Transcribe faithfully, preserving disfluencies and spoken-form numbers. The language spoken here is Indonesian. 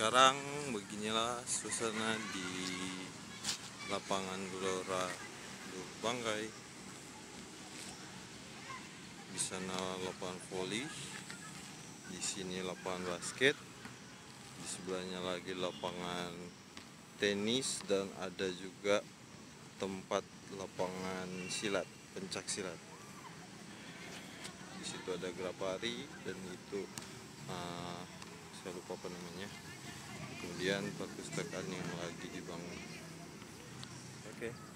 Sekarang beginilah suasana di lapangan Gelora Banggai. Di sana lapangan voli, di sini lapangan basket, di sebelahnya lagi lapangan tenis, dan ada juga tempat lapangan silat, pencak silat. Di situ ada grapari dan itu uh, saya lupa apa namanya. Kemudian perpustakaan yang lagi dibangun. Oke. Okay.